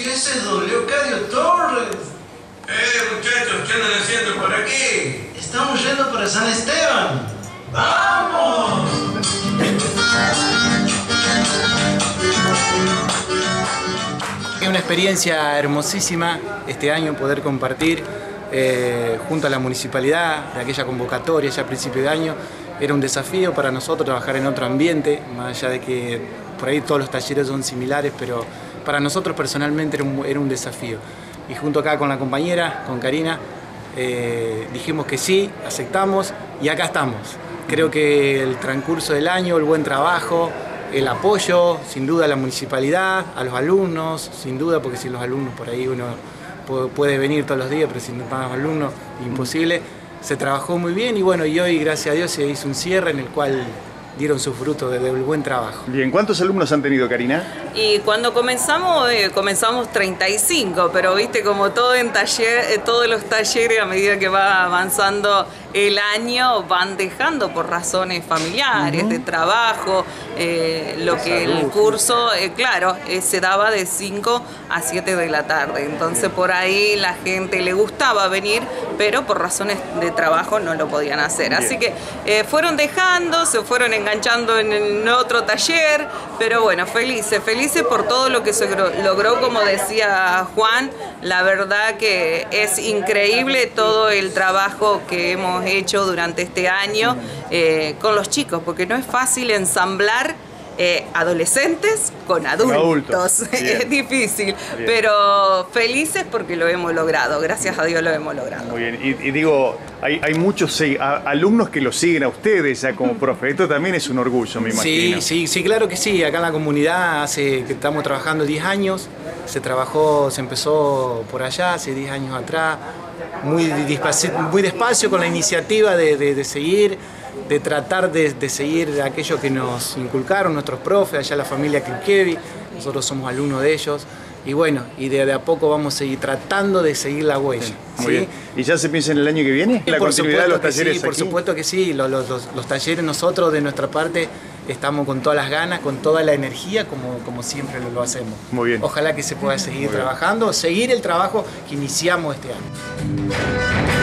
Ese es don Leocadio Torres. Muchachos, ¿qué andan haciendo por aquí? Estamos yendo para San Esteban. ¡Vamos! Es una experiencia hermosísima este año poder compartir junto a la municipalidad de aquella convocatoria ya a principio de año. Era un desafío para nosotros trabajar en otro ambiente, más allá de que por ahí todos los talleres son similares, pero para nosotros personalmente era un desafío. Y junto acá con la compañera, con Karina, dijimos que sí, aceptamos y acá estamos. Creo que el transcurso del año, el buen trabajo, el apoyo, sin duda a la municipalidad, a los alumnos, sin duda, porque sin los alumnos por ahí uno puede venir todos los días, pero sin más alumnos, imposible. Se trabajó muy bien y bueno, y hoy, gracias a Dios, se hizo un cierre en el cual dieron su fruto del buen trabajo. Bien, ¿cuántos alumnos han tenido, Karina? Y cuando comenzamos 35, pero viste, como todo en taller, todos los talleres a medida que va avanzando el año van dejando por razones familiares, de trabajo, lo que el curso, claro, se daba de 5 a 7 de la tarde. Entonces por ahí la gente le gustaba venir, pero por razones de trabajo no lo podían hacer. Así que fueron dejando, se fueron enganchando en otro taller, pero bueno, felices por todo lo que se logró, como decía Juan. La verdad que es increíble todo el trabajo que hemos hecho durante este año con los chicos, porque no es fácil ensamblar adolescentes con adultos. Es difícil, bien. Pero felices porque lo hemos logrado, gracias a Dios lo hemos logrado. Muy bien, y digo, hay muchos alumnos que lo siguen a ustedes ya como profe, esto también es un orgullo, me imagino. Sí, claro que sí, acá en la comunidad hace que estamos trabajando 10 años, se empezó por allá hace 10 años atrás, muy despacio con la iniciativa de seguir, de tratar de seguir aquello que nos inculcaron nuestros profes, allá la familia Kripkevi, nosotros somos alumnos de ellos, y bueno, y de a poco vamos a seguir tratando de seguir la huella. Sí, muy bien. ¿Y ya se piensa en el año que viene? ¿La continuidad de los talleres aquí? Por supuesto que sí, los talleres nosotros de nuestra parte estamos con todas las ganas, con toda la energía, como siempre lo hacemos. Muy bien. Ojalá que se pueda seguir trabajando, seguir el trabajo que iniciamos este año.